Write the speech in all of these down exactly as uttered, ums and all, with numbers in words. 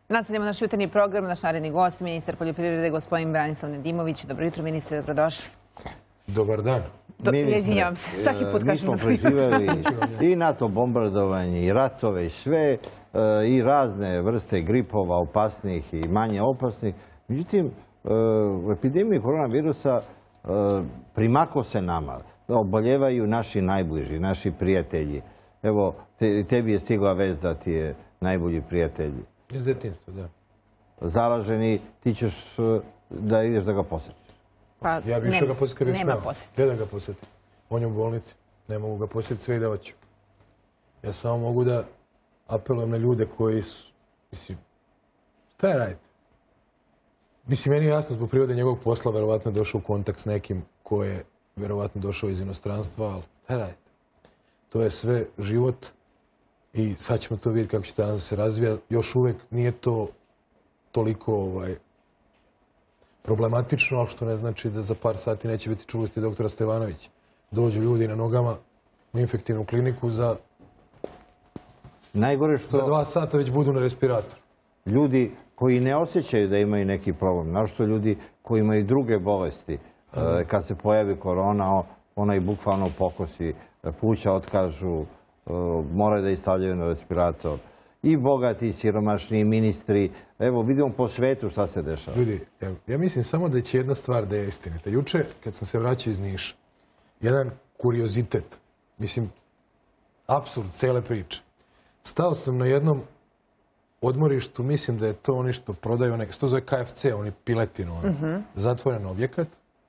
Nastavljamo naš jutarnji program. Naš naredni gost, ministar poljoprivrede, gospodin Branislav Nedimović. Dobro jutro, ministre, dobrodošli. Dobar dan. Izvinjavam se, svaki put mi smo preživjeli i NATO bombardovanje, i ratove, i sve, i razne vrste gripova, opasnih i manje opasnih. Međutim, u epidemiji koronavirusa primako se nama. Oboljevaju naši najbliži, naši prijatelji. Evo, tebi je stigla vest da ti je najbolji prijatelj. Iz detinjstva, da. Zaraženi, ti ćeš da ideš da ga posjetiš. Ja bi išao ga posjetiti kad bih Nema smeo. posjeti. Gdje da ga posjetim? On je u bolnici. Ne mogu ga posjetiti sve i da hoću. Ja samo mogu da apelujem na ljude koji su... Mislim, šta je raditi? Mislim, meni je jasno zbog prirode njegovog posla verovatno je došao u kontakt s nekim ko je verovatno došao iz inostranstva, ali šta je raditi? To je sve život i sad ćemo to vidjeti kako će danas se razvija. Još uvijek nije to toliko ovaj, problematično, ali što ne znači da za par sati neće biti, čuli ste doktora Stevanovića. Dođu ljudi na nogama u infektivnu kliniku za, Najgore što za dva sata već budu na respiratoru. ljudi koji ne osjećaju da imaju neki problem, našto ljudi koji imaju druge bolesti, e, kad se pojavi korona, ona i bukvalno pokosi, pluća otkažu, e, moraju da ih stavljaju na respirator. I bogati, i siromašni, i ministri. Evo, vidimo po svetu šta se dešava. Ljudi, ja, ja mislim samo da će jedna stvar da je istinita. Juče, kad sam se vraćao iz Niša, jedan kuriozitet, mislim, apsurd cele priče. Stao sam na jednom odmorištu, mislim da je to oni što prodaju, nek, to zove K F C, oni piletinu, ono, mm-hmm. zatvoren objekat,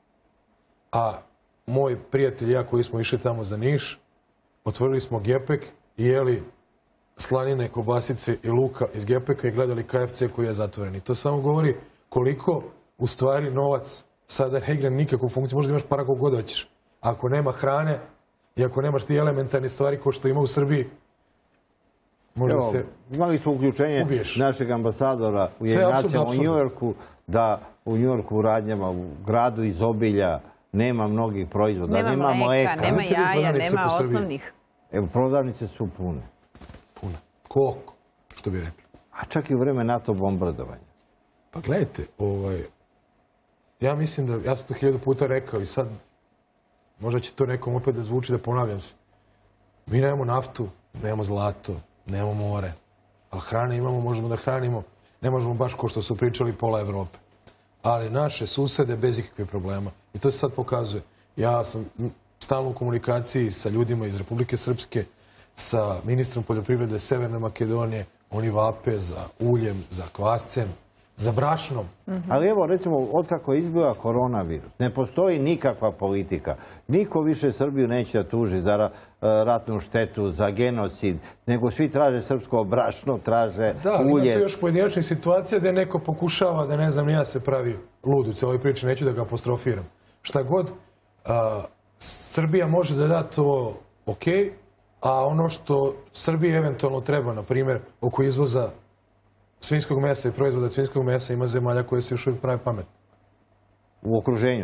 a moj prijatelj i ja koji smo išli tamo za Niš, otvorili smo gepek i jeli slanine, kobasice i luka iz gepeka i gledali K F C koji je zatvoren. I to samo govori koliko u stvari novac sada ne igra nikakvu funkciju. Možda imaš para koliko god hoćeš. Ako nema hrane i ako nemaš ti elementarne stvari kao što ima u Srbiji, možda Evo, se imali smo uključenje ubiješ. našeg ambasadora u Jedinacijama u Njujorku, da u Njujorku u radnjama, u gradu izobilja nema mnogih proizvoda, nema, nema mleka. Nema jaja, nema osnovnih. Evo, prodavnice su pune. Puna. Koliko, što bi rekli. A čak i u vreme NATO bombardovanja. Pa gledajte, ovaj, ja mislim da, ja sam to hiljadu puta rekao i sad možda će to nekom opet da zvuči da ponavljam se. Mi nemamo naftu, nemamo zlato, nemamo more, ali hrane imamo, možemo da hranimo. Ne možemo baš ko što su pričali pola Evrope. Ali naše susede bez ikakvih problema. I to se sad pokazuje. Ja sam stalno u komunikaciji sa ljudima iz Republike Srpske, sa ministrom poljoprivrede Severne Makedonije. Oni vape za uljem, za kvascem, za brašnom. Mm-hmm. Ali evo, recimo, otkako je izbila koronavirus, ne postoji nikakva politika. Niko više Srbiju neće da tuži za ratnu štetu, za genocid, nego svi traže srpsko brašno, traže da, ulje. Da, ima to još pojedinačnih situacija gdje neko pokušava da, ne znam, ja se pravi lud u celoj priči, neću da ga apostrofiram. Šta god, a, Srbija može da da to okej, a ono što Srbiji eventualno treba, na primjer, oko izvoza svinjskog mesa i proizvoda svinjskog mesa, ima zemalja koje se još uvijek prave pametno. U okruženju.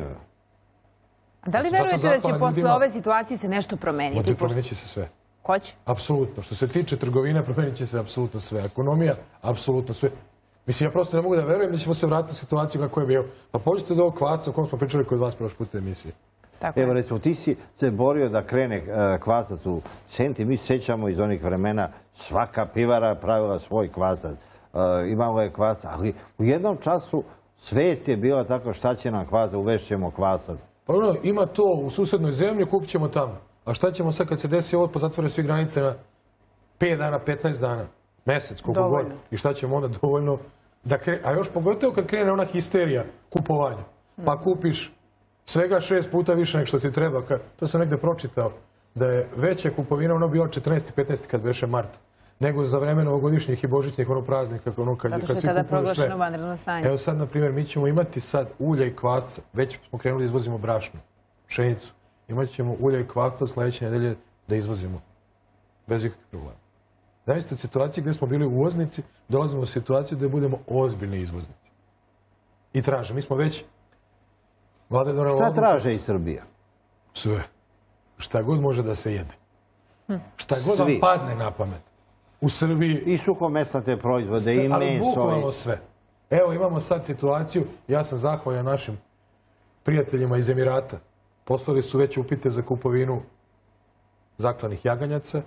Da li verujete da će posle ove situacije se nešto promeniti? Promenit će se sve. Ko će? Apsolutno. Što se tiče trgovine, promenit će se apsolutno sve. Ekonomija, apsolutno sve. Mislim, ja prosto ne mogu da verujem da ćemo se vratiti u situaciju kako je bio. Pa pođite do ovog kvasca o kom smo pričali kod vas prošli put emisije. Evo, recimo, ti si se borio da krene kvasac u Senti. Mi se sećamo iz onih vremena, svaka pivara pravila svoj kvasac. Imalo je kvasac, ali u jednom času svest je bila tako šta će nam kvasac, uvešćemo kvasac. Pa ono, ima to u susednoj zemlji, kupit ćemo tamo. A šta ćemo sad kad se desi ovo, pa zatvore svi granice na pet dana, petnaest dana, mesec, koliko god. I šta ćemo onda dovoljno da krene, a još pogotovo kad krene ona histerija kupovanja. Pa kupiš svega šest puta više nego što ti treba. To sam negde pročitao, da je veća kupovina ono bila četrnaesti petnaesti kad beše marta, nego za vreme novogodišnjih i božićnih ono praznika. Ono kad, Zato što je tada proglašeno vanredno stanje. Evo sad, na primjer, mi ćemo imati sad ulja i kvasca. Već smo krenuli da izvozimo brašnu, pšenicu. Imat ćemo ulja i kvasca od sljedeće nedelje da izvozimo. Bez ikakvih problema. Zavisno od situacije gdje smo bili uvoznici, dolazimo u situaciju da budemo ozbiljni izvoznici. I traže. Mi smo već... Šta traže i Srbija? Sve. Šta god može da se jede. Šta god vam padne na pamet. u Srbiji. I suhomesnate proizvode, i meso. Ali bukvalno sve. Evo imamo sad situaciju, ja sam zahvaljan našim prijateljima iz Emirata. Poslali su već upite za kupovinu zaklanih jaganjaca,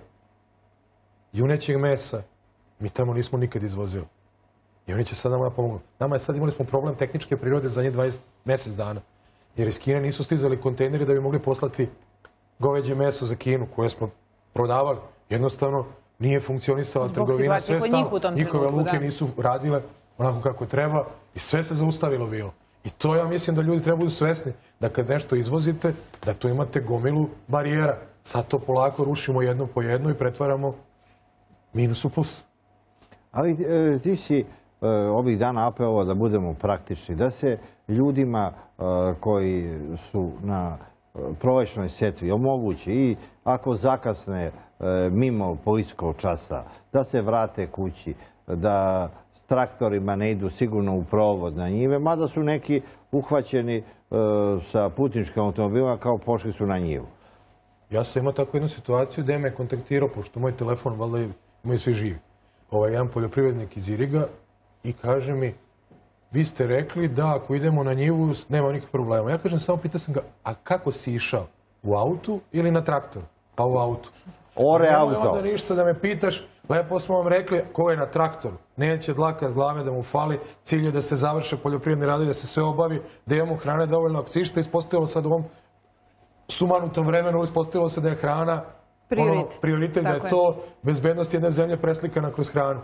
junećeg mesa. Mi tamo nismo nikad izvozili. I oni će sad nama pomogu. Nama je sad imali smo problem tehničke prirode za njih dvadeset mesec dana. Jer iz Kine nisu stizali kontejneri da bi mogli poslati goveđe meso za Kinu koje smo prodavali. Jednostavno nije funkcionisala trgovina. Sve stalo. Njihove luke nisu radile onako kako treba i sve se zaustavilo bilo. I to ja mislim da ljudi treba budu svesni da kad nešto izvozite, da to imate gomilu barijera. Sad to polako rušimo jedno po jedno i pretvaramo minus u plus. Ali ti si ovih dana apelovao da budemo praktični, da se ljudima koji su na prolećnoj setvi omogući i ako zakasne mimo policijskog časa, da se vrate kući, da s traktorima ne idu sigurno u provod na njive, mada su neki uhvaćeni sa putničkim automobilima kao pošli su na njivu. Ja sam imao takvu jednu situaciju da je me kontaktirao, pošto moj telefon, valjda imaju svi živi, ovaj jedan poljoprivrednik iz Iriga i kaže mi, vi ste rekli da ako idemo na njivu nema nikakvih problema. Ja kažem, samo pitao sam ga, a kako si išao? U autu ili na traktoru? Pa u autu. Ore auto. Nemoj onda ništa da me pitaš, lepo smo vam rekli ko je na traktoru. Neće dlaka s glave da mu fali, cilj je da se završe poljoprivredni radovi, da se sve obavi, da imamo hrane dovoljno. Ako se išta ispostavilo sad u ovom sumanutom vremenu, ispostavilo se da je hrana prioritet, da je to bezbednost jedne zemlje preslikana kroz hranu.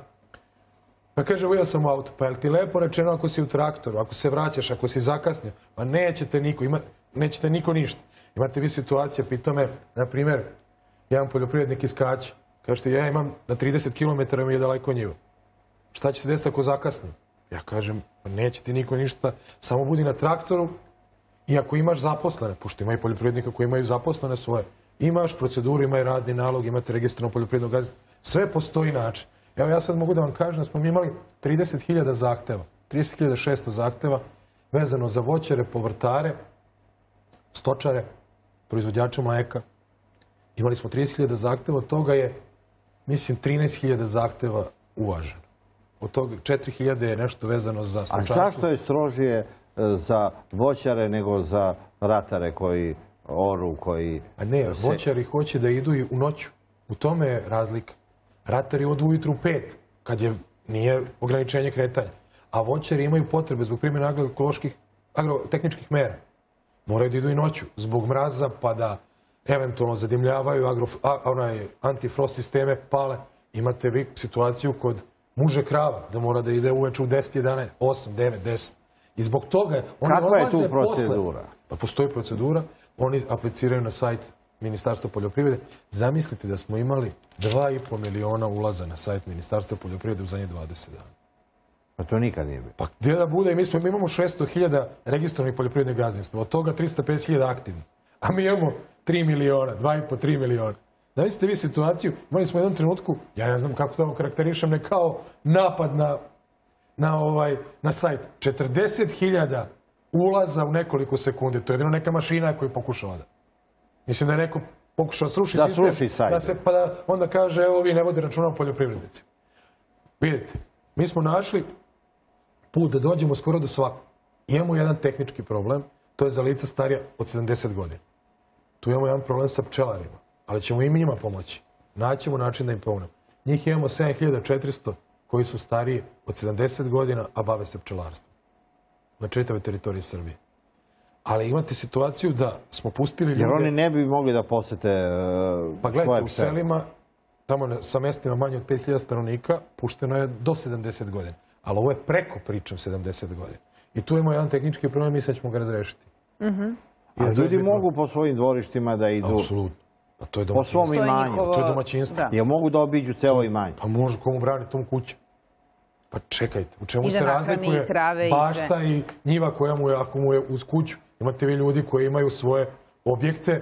Pa kaže, ujeo sam u auto, pa je li ti lepo rečeno ako si u traktoru, ako se vraćaš, ako si zakasnio, pa nećete niko, nećete niko ništa. Imate vi situacije, pitao me, na primjer, jedan poljoprivrednik iz Kaća, kažete, ja imam na trideset kilometara mi je daleko njivo. Šta će se desiti ako zakasnim? Ja kažem, pa neće ti niko ništa, samo budi na traktoru i ako imaš zaposlene, pošto ima i poljoprivrednika koji imaju zaposlene svoje, imaš proceduru, ima i radni nalog, imate registrovano poljoprivredno gazdinstvo, sve postoji način. Evo ja sad mogu da vam kažem da smo mi imali trideset hiljada zahteva, trideset hiljada šesto zahteva vezano za voćare, povrtare, stočare, proizvođače mleka. Imali smo trideset hiljada zahteva, od toga je, mislim, trinaest hiljada zahteva uvaženo. Od toga četiri hiljade je nešto vezano za stočarstvo. A zašto je strožije za voćare nego za ratare koji oru, koji... A ne, voćari hoće da idu i u noću. U tome je razlika. Ratari odu ujutru u pet, kad je, nije ograničenje kretanja. A voćari imaju potrebe zbog primjene agroekoloških, agrotehničkih mera. Moraju da idu i noću, zbog mraza, pa da eventualno zadimljavaju agro, a, onaj antifrost sisteme, pale. Imate vi situaciju kod muže krava, da mora da ide uveče u deset, jedanaest, osam, devet, deset. I zbog toga oni Kakva je tu odlaze procedura? Posle. Pa postoji procedura, oni apliciraju na sajt Ministarstva poljoprivrede. Zamislite da smo imali dva i po miliona ulaza na sajt Ministarstva poljoprivrede u zadnje dvadeset dana. Pa to nikad nije bilo. Pa gdje da bude? Mi, smo, mi imamo šesto hiljada registrovanih poljoprivrednih gazdinstva, od toga trista pedeset hiljada aktivnih. A mi imamo tri miliona, dva i po, tri miliona. Zamislite vi situaciju, imali smo u jednom trenutku, ja ne znam kako to karakterišem, ne kao napad na, na, ovaj, na sajt. četrdeset hiljada ulaza u nekoliko sekunde. To je jedino neka mašina koju je pokušala da. Mislim da je neko pokušao srušiti da sistem. Sruši sajt. Da se, pa da onda kaže, evo vi ne vodi računa o poljoprivrednicima. Vidite, mi smo našli put da dođemo skoro do svakog. Imamo jedan tehnički problem, to je za lica starija od sedamdeset godina. Tu imamo jedan problem sa pčelarima, ali ćemo i mi njima pomoći. Naćemo način da im pomognemo. Njih imamo sedam hiljada četiristo koji su stariji od sedamdeset godina, a bave se pčelarstvom. Na čitavoj teritoriji Srbije. Ali imate situaciju da smo pustili ljude... Jer oni ne bi mogli da posete svoje pčele. Pa gledajte, u selima, tamo sa mestima manje od pet hiljada stanovnika, pušteno je do sedamdeset godina. Ali ovo je preko, pričam, sedamdeset godina. I tu imamo jedan tehnički problem i sad ćemo ga razrešiti. A ljudi mogu po svojim dvorištima da idu... Apsolutno. Po svom imanju. To je domaćinstvo. Jer mogu da obiđu celo imanje. Pa može, komu brani tomu kuća. Pa čekajte, u čemu se razlikuje bašta i njiva koja mu je, ako mu je uz kuću. Imate vi ljudi koji imaju svoje objekte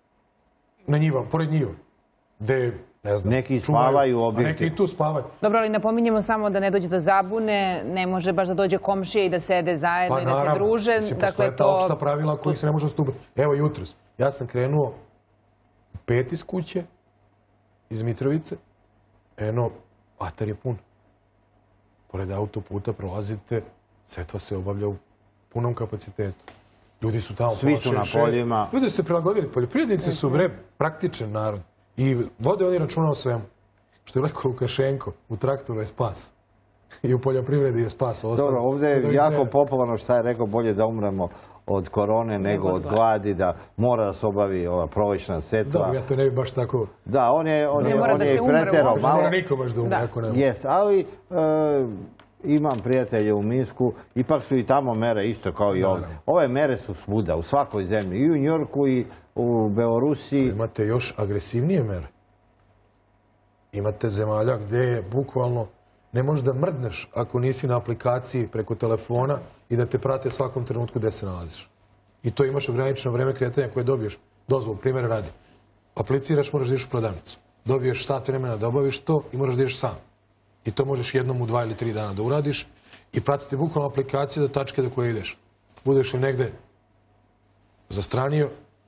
na njiva, pored njiva. Gde, ne znam, neki spavaju u objekte. Neki i tu spavaju. Dobro, ali napominjemo samo da ne dođe do zabune, ne može baš da dođe komšije i da sede zajedno i da se druže. Pa postoje ta opšta pravila kojih se ne može odstupati. Evo jutros, ja sam krenuo pet iz kuće, iz Mitrovice, eno atar je pun. Pored autoputa prolazite, setva se obavlja u punom kapacitetu. Ljudi su tamo... Svi su na poljima. Ljudi su se prilagodili. Poljoprivrednici su bre praktičan narod. I vode oni računa o svemu. Što je rekao Lukašenko, u traktoru je spas. I u poljoprivredi je spas. Dobro, ovdje je jako popularno šta je rekao, bolje da umremo od korone nego od gladi, da mora da se obavi ova prolećna setva. Dobro, ja to ne bi baš tako... Da, on je preterao malo. Ne mora niko baš da umre, ako ne. Jest, ali imam prijatelje u Minsku, ipak su i tamo mere isto kao i ovdje. Ove mere su svuda, u svakoj zemlji, i u Njorku i u Belorusiji. Imate još agresivnije mere. Imate zemalja gdje je bukvalno ne možeš da mrdneš ako nisi na aplikaciji preko telefona i da te prate svakom trenutku gdje se nalaziš. I to imaš ograničeno vreme kretanja koje dobiješ dozvolu, primjer radi. Apliciraš, moraš da ideš u prodavnicu. Dobiješ sat vremena da obaviš to i moraš da ideš sam. I to možeš jednom u dva ili tri dana da uradiš i pratiti bukvalno aplikaciju do tačke do koje ideš. Budeš li negde zastranio.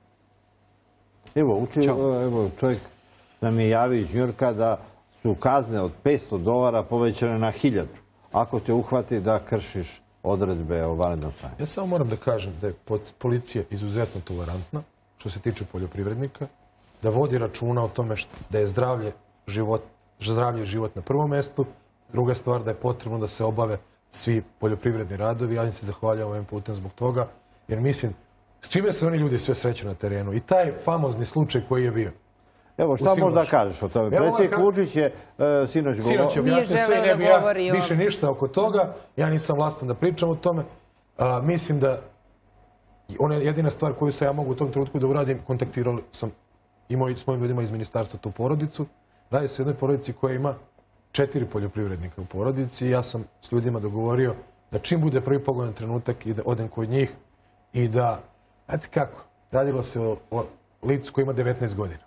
Evo, čovjek nam je javio iz Njurka da su kazne od petsto dolara povećane na hiljadu. Ako te uhvati da kršiš odredbe o vanrednom stanju. Ja samo moram da kažem da je policija izuzetno tolerantna što se tiče poljoprivrednika, da vodi računa o tome da je zdravlje život, zdravlje i život na prvom mjestu. Druga stvar da je potrebno da se obave svi poljoprivredni radovi. Ja im se zahvaljujem ovim putem zbog toga, jer mislim s čime se oni ljudi sve sreću na terenu. I taj famozni slučaj koji je bio. Evo, šta možda kažeš o tome? Predsjednik Vučić je sinoć govorio. Sinoć je objasnio sve, ne bi ja više ništa oko toga. Ja nisam vlastan da pričam o tome. Mislim da ona je jedina stvar koju sam ja mogu u tom trenutku da uradim. Kontaktirali sam i s mojim ljudima iz ministarstva tu porodicu. Radi se o jednoj porodici koja ima četiri poljoprivrednika u porodici. Ja sam s ljudima dogovorio da čim bude prvi pogodan trenutak i da odem kod njih i da, znate kako, radilo se o licu koji ima devetnaest godina.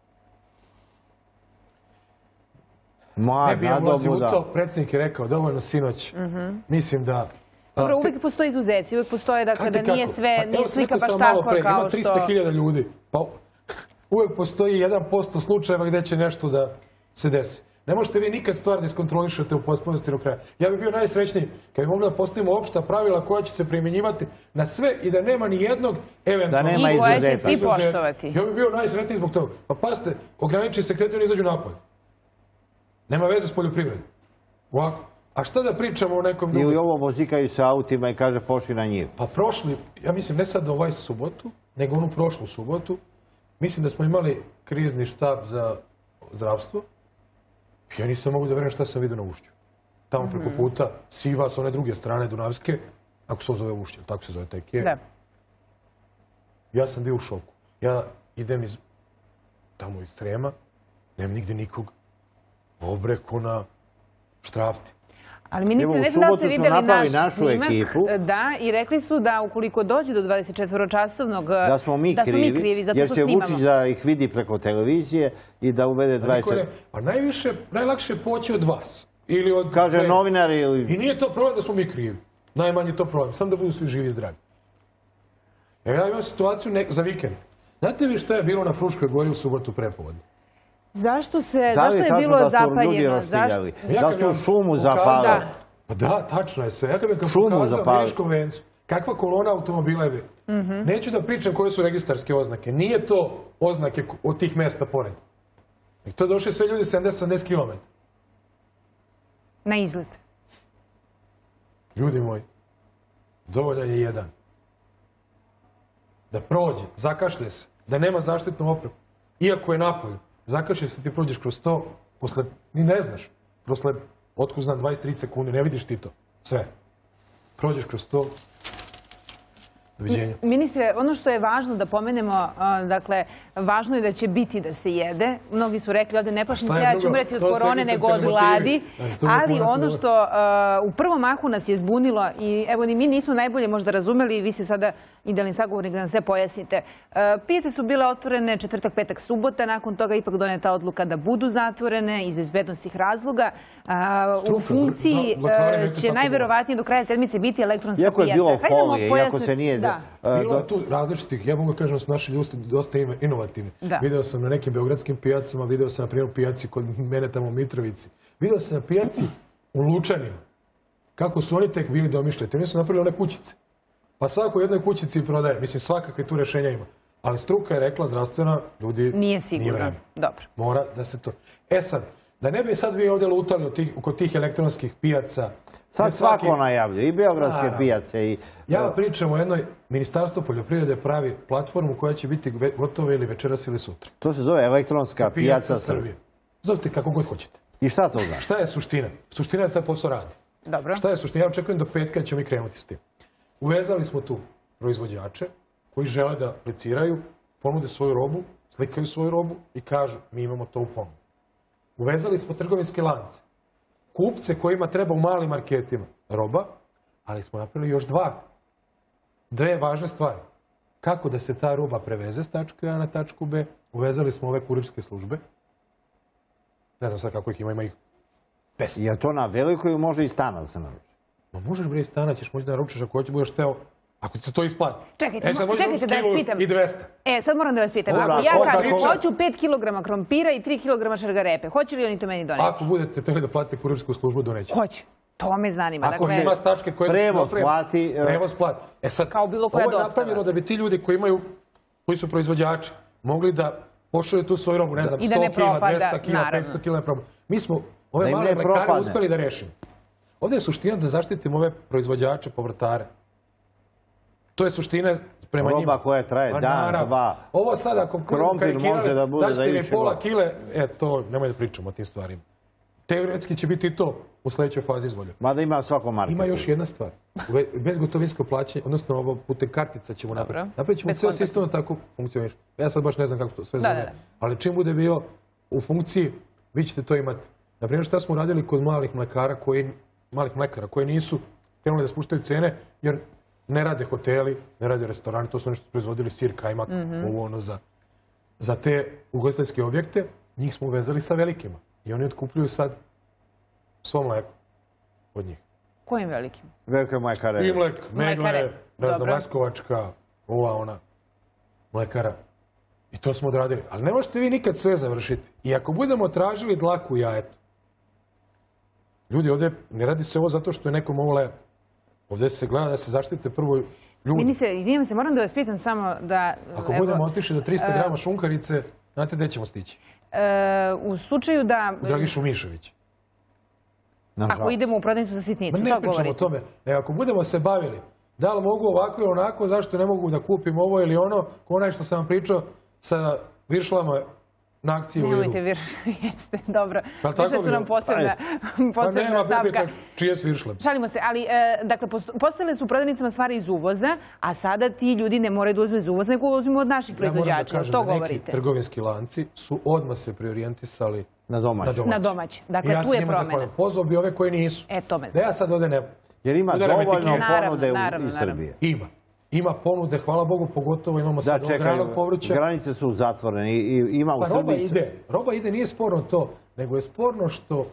Ne bi ja ulazio u to, predsjednik je rekao dovoljno sinoć. Mislim da... Dobro, uvijek postoji izuzeci, uvijek postoje dakle da nije sve, nije slika baš tako kao što... Ima trista hiljada ljudi, pa uvijek postoji jedan posto slučajeva gdje će nešto da se desi. Ne možete vi nikad stvar da iskontrolišete u potpunosti do kraja. Ja bih bio najsrećniji kad bi mogli da postavimo opšta pravila koja će se primjenjivati na sve i da nema ni jednog eventualnog... Da nema izuzeta. I poštovati. Ja bih bio najsretniji zbog toga. Pa pazite, ograniči se kretanje i izađu napolje. Nema veze s poljoprivredom. Ovako. A šta da pričamo o nekom drugom? I ovo vozikaju sa autima i kaže pošli na njivu. Pa prošli, ja mislim ne sad ovaj subotu, nego onu prošlu subotu, mislim da smo imali krizni štab za zdravstvo. Ja nisam mogu da verujem šta sam vidio na Ušću. Tamo preko puta, Siva s one druge strane Dunavske, ako se to zove Ušće, tako se zove taj kjer. Da. Ja sam bio u šoku. Ja idem iz, tamo iz Srema, nemam nigde nikog. Obreko na Štrafti. Ali ministre, ne znam da ste vidjeli naš snimak, da, i rekli su da ukoliko dođe do dvadeset četvoročasovnog, da smo mi krivi, jer će Vučić da ih vidi preko televizije i da uvede dvadeset četiri. Pa najviše, najlakše poći od vas. Kaže novinari. I nije to problem da smo mi krivi. Najmanje to problem, samo da budu svi živi i zdravi. Ja imam situaciju za vikend. Znate vi šta je bilo na Fruškoj gori u subotu prepodne? Zašto se, zašto je bilo zapaljeno? Da su šumu zapali. Pa da, tačno je sve. Ja kad bih pokazao Viškom vencu, kakva kolona automobila je bila. Neću da pričam koje su registarske oznake. Nije to oznake od tih mesta pored. To je došli sve ljudi sedamdeset do sedamdeset kilometara. Na izlet. Ljudi moji, dovoljan je jedan. Da prođe, zakašlje se, da nema zaštitnu opremu. Iako je napolju. Zakašlje se, ti prođeš kroz to, posle, ni ne znaš, posle, otko znam, dvadeset do trideset sekundi, ne vidiš ti to, sve. Prođeš kroz to, doviđenja. Ministre, ono što je važno da pomenemo, dakle, važno je da će biti da se jede. Mnogi su rekli ovdje, ne plašim se, ja ću umreti od korone nego od gladi. Ali ono što u prvom mahu nas je zbunilo, i evo ni mi nismo najbolje možda razumeli, vi ste sada idealni sagovornik da nam sve pojasnite. Pijace su bile otvorene četvrtak, petak, subota, nakon toga ipak doneta odluka da budu zatvorene iz bezbednostnih razloga. U funkciji će najverovatnije do kraja sedmice biti elektronska pijaca. Iako je bilo folije, iako se nije... Bilo je tu različitih, ja mogu kažem da su naši ljudi dosta inovativni. Video sam na nekim beogradskim pijacama, video sam na primjer pijaci kod mene tamo u Mitrovici, Vidio sam na pijaci u Lučanima kako su oni tek bili domišljati. Oni su napravili one kućice. Pa svako u jednoj kućici prodaje. Mislim, svakakve tu rešenja ima. Ali struka je rekla zdravstvena, ljudi... Nije sigurno. Dobro. Mora da se to... E sad, da ne bi sad vi ovdje lutali kod tih elektronskih pijaca... Sad svako najavljuje, i beogradske pijace i... Ja pričam o jednoj, Ministarstvo poljoprivrede pravi platformu koja će biti gotova ili večeras ili sutra. To se zove elektronska pijaca Srbije. Zovite kako god hoćete. I šta to znači? Šta je suština? Suština je da taj posao radi. Dobro. Šta je suština? Ja očekujem do petka ćemo mi krenuti s tim. Uvezali smo tu proizvođače koji žele da apliciraju, ponude svoju robu, slikaju svoju robu i kažu mi imamo to u ponudi. Uvezali smo trgovinske lance. Kupce kojima treba u malim marketima roba, ali smo napravili još dva. Dve važne stvari. Kako da se ta roba preveze s tačke A na tačku B. Uvezali smo ove kurirske službe. Ne znam sad kako ih ima, ima ih deset. Je to na velikoj može i stana da se naruči? Ma možeš bre i stana, ćeš moći da naručiš ako hoćeš budeš teo. Ako ti se to isplati. Čekajte, čekajte da vas pitam. I dvesta. E, sad moram da vas pitam. Ako ja kažem, hoću pet kilograma krompira i tri kilograma šargarepe, hoće li oni to meni doneti? Ako budete teli da platite kurirsku službu, doneće. Hoće. To me zanima. Ako ima stačke koje... Prevoz plati... Prevoz plati. E sad, kao bilo koja dostava. Ovo je napravljeno da bi ti ljudi koji imaju, koji su proizvođači, mogli da pošalju tu svoju robu, ne znam, sto kila, dvesta kila, petsto kila, ne propada. Mi smo ove male mlekare uspeli da rešimo. Ovdje je suština da zaštitimo ove proizvođače, povrtare. To je suština prema njima. Roba koja traje dan, dva. Ovo sad ako krompir može da bude za više pola kile, e to, nemoj da pričamo o tim stvarima. Teoretski će biti i to u sljedećoj fazi izvolja. Mada ima svako marketu. Ima još jedna stvar. Bezgotovinsko plaćanje, odnosno ovo putem kartica ćemo napraviti. Napravit ćemo sve sistemno tako funkcioniš. Ja sad baš ne znam kako to sve zove. Ali čim bude bilo u funkciji, vi ćete to imati. Naprimjer, šta smo radili kod malih mlekara koji, malih mlekara koji nisu krenuli da spuštaju cene, jer ne rade hoteli, ne rade restorani, to su nešto proizvodili sir, kajmak, ovo ono za te ugostiteljske objekte, njih smo uvezali sa velikima. I oni otkupljuju sad svo mleko od njih. Kojim velikim? Velike mlekare. Imlek, Megle, Laskovačka, ova ona mlekara. I to smo odradili. Ali ne možete vi nikad sve završiti. I ako budemo tražili dlaku u jajetu, ljudi, ovdje ne radi se ovo zato što je nekom ovo lepo. Ovdje se gleda da se zaštite prvo ljudi. Ministre, izvijem se, moram da vas pitam samo da... Ako budemo otišli do trista grama šunkarice, znate gdje ćemo stići? U slučaju da... U Dragišu Mišović. Ako idemo u prodavnicu za sitnicu, to govorite. Ne pričamo o tome. Ako budemo se bavili, da li mogu ovako i onako, zašto ne mogu da kupim ovo ili ono, ko onaj što sam vam pričao sa viršlama na akciji u Lidlu. Nemojte viršle, jeste, dobro. Viršle su nam posebna stavka. Pa nema, čije su viršle? Šalimo se, ali, dakle, postavile su u prodavnicama stvari iz uvoza, a sada ti ljudi ne moraju da uzme iz uvoza, nego uzmemo od naših proizvođača. Što govorite? Neki trgovinski lanci su odmah se preorijentisali na domaće. Na domaće. Dakle, tu je promjena. Pozvao bi ove koji nisu. E, to me znam. Da ja sad ovdje ne... Jer ima dovoljno ponude iz Srbije. Ima. Ima ponude, hvala Bogu, pogotovo imamo sad ogranog povrća. Granice su zatvorene i ima u Srbiji... Pa roba ide, roba ide, nije sporno to, nego je sporno što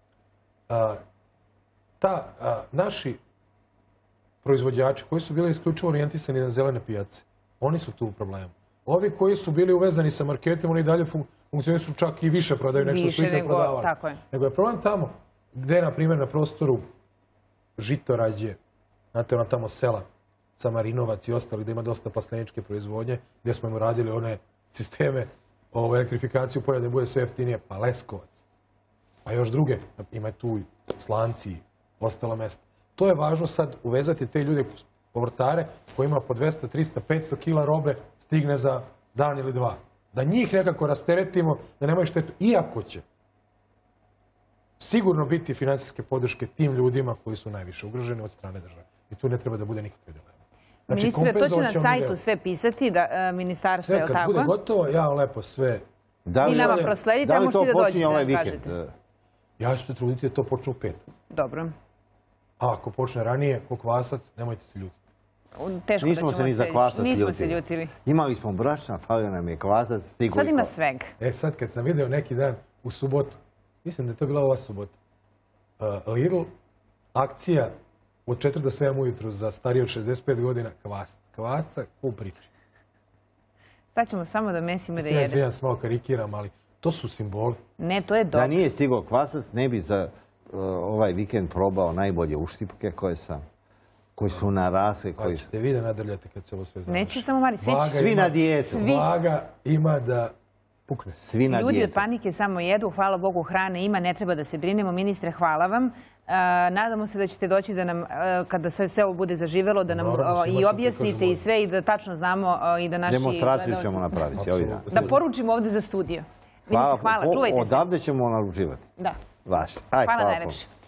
ta naši proizvođači koji su bili isključivo orijentisani na zelene pijace, oni su tu u problemu. Ovi koji su bili uvezani sa marketima, oni dalje funkcionišu čak i više prodaju nešto su ikad prodavali. Nego je problem tamo gde, na primjer, na prostoru Žitorađe, znate, ona tamo sela, Samarinovac i ostali, gdje ima dosta pasleničke proizvodnje, gdje smo im radili one sisteme o elektrifikaciju polja da bude sve jeftinije, pa Leskovac, pa još druge, ima tu i Slanci, ostala mesta. To je važno sad uvezati te ljude, povrtare, koji ima po dvesta, trista, petsto kila robe, stigne za dan ili dva. Da njih nekako rasteretimo, da nemaju štetu, iako će sigurno biti finansijske podrške tim ljudima koji su najviše ugroženi od strane države. I tu ne treba da bude nikakve dileme. Ministre, to će na sajtu sve pisati, ministarstvo, je li tako? Sve, kad bude gotovo, ja lepo sve... Vi nama prosledite, a možete da dođete da kažete. Ja ću se truditi da to počne u pet. Dobro. A ako počne ranije, ko kvasac, nemojte se ljutiti. Teško da ćemo se... Nismo se ni za kvasac ljutili. Nismo se ljutili. Imali smo brašna, falio nam je kvasac, stigu i to. Sad ima sveg. E sad, kad sam video neki dan u subotu, mislim da je to bila ova subota, Lidl, akcija od četiri do sedam ujutru za starije od šezdeset pet godina, kvasca. Kvasca, u priči. Sad ćemo samo da mesimo i da jedemo. Sve ja malo karikiram, ali To su simboli. Ne, to je dobro. Da nije stigao kvasac, ne bi za ovaj vikend probao najbolje uštipke koje sam, koji su narasli. Pa ćete vi da nadrljate kad se ovo sve završi. Neće samo Mari, svi će. Svi na dijetu. Vaga ima da pukne. Svi na dijetu. Ljudi od panike samo jedu, hvala Bogu hrane ima, ne treba da se brinemo. Ministre, hvala vam. Nadamo se da ćete doći da nam, kada se sve ovo bude zaživelo, da nam i objasnite i sve i da tačno znamo i da naši... Demonstraciju ćemo napraviti. Da poručimo ovdje za studio. Ministre, hvala, čuvajte se. Odavde ćemo naručivati. Da. Vaš. Hvala najlepše.